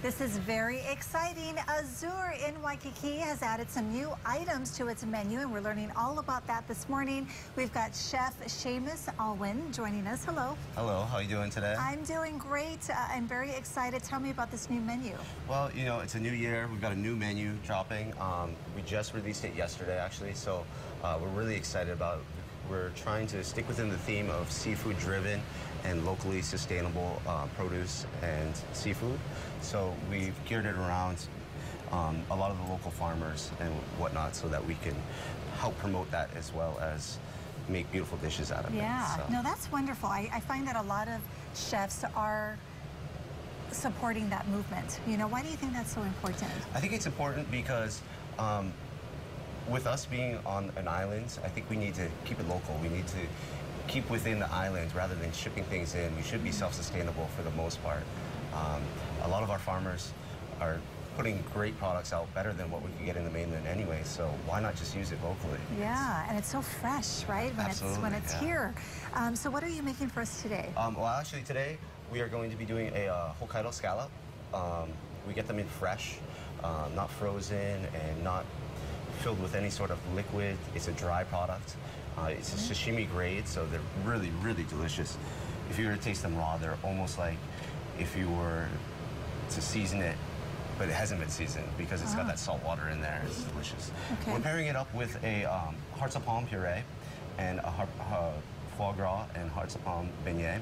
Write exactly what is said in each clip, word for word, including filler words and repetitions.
This is very exciting. Azure in Waikiki has added some new items to its menu, and we're learning all about that this morning. We've got Chef Seamus Alwyn joining us. Hello. Hello, how are you doing today? I'm doing great. Uh, I'm very excited. Tell me about this new menu. Well, you know, it's a new year. We've got a new menu dropping. Um, we just released it yesterday, actually, so uh, we're really excited about it. We're trying to stick within the theme of seafood-driven and locally sustainable uh, produce and seafood. So we've geared it around um, a lot of the local farmers and whatnot so that we can help promote that as well as make beautiful dishes out of yeah. it. Yeah, so. No, that's wonderful. I, I find that a lot of chefs are supporting that movement. You know, why do you think that's so important? I think it's important because um, with us being on an island, I think we need to keep it local. We need to keep within the island rather than shipping things in. We should be self-sustainable for the most part. Um, a lot of our farmers are putting great products out, better than what we could get in the mainland anyway, so why not just use it locally? Yeah, and it's so fresh, right, when Absolutely, it's, when it's yeah. here. Um, so what are you making for us today? Um, well, actually today we are going to be doing a uh, Hokkaido scallop. Um, we get them in fresh, uh, not frozen and not filled with any sort of liquid. It's a dry product. Uh, it's a sashimi grade, so they're really, really delicious. If you were to taste them raw, they're almost like if you were to season it, but it hasn't been seasoned because it's ah. got that salt water in there. It's delicious. Okay. We're pairing it up with a um, hearts of palm puree and a uh, foie gras and hearts of palm beignet.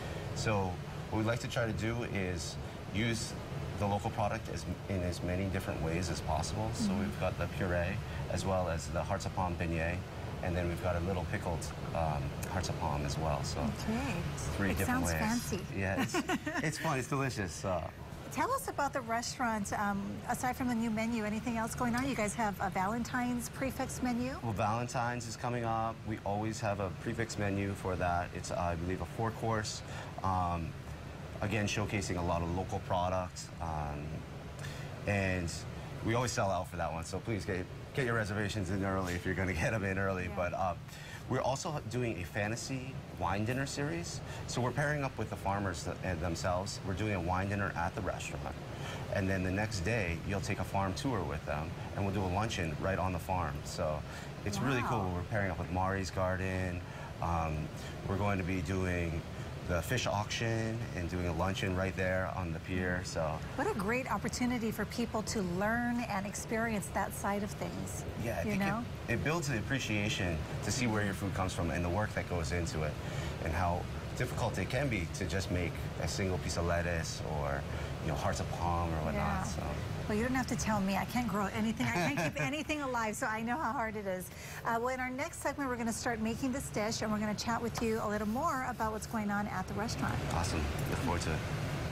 So what we'd like to try to do is use the local product as, in as many different ways as possible. Mm-hmm. So we've got the puree as well as the hearts of palm beignet. And then we've got a little pickled um, hearts of palm as well. So okay. three it different sounds ways. fancy. Yeah, it's, it's fun. It's delicious. Uh, Tell us about the restaurant. Um, aside from the new menu, anything else going on? You guys have a Valentine's prefix menu? Well, Valentine's is coming up. We always have a prefix menu for that. It's, uh, I believe, a four-course. Um, again, showcasing a lot of local products. Um, and we always sell out for that one, so please get Get your reservations in early if you're going to get them in early. Yeah. But uh, we're also doing a fantasy wine dinner series. So we're pairing up with the farmers th themselves. We're doing a wine dinner at the restaurant. And then the next day, you'll take a farm tour with them, and we'll do a luncheon right on the farm. So it's wow. really cool. We're pairing up with Mari's Garden. Um, we're going to be doing the fish auction and doing a luncheon right there on the pier. So what a great opportunity for people to learn and experience that side of things. Yeah, I you think know? It, it builds an appreciation to see where your food comes from and the work that goes into it, and how difficult it can be to just make a single piece of lettuce or, you know, hearts of palm or whatnot. Yeah. So. Well, you don't have to tell me. I can't grow anything. I can't keep anything alive, so I know how hard it is. Uh, well, in our next segment, we're going to start making this dish, and we're going to chat with you a little more about what's going on at the restaurant. Awesome. Look forward to it.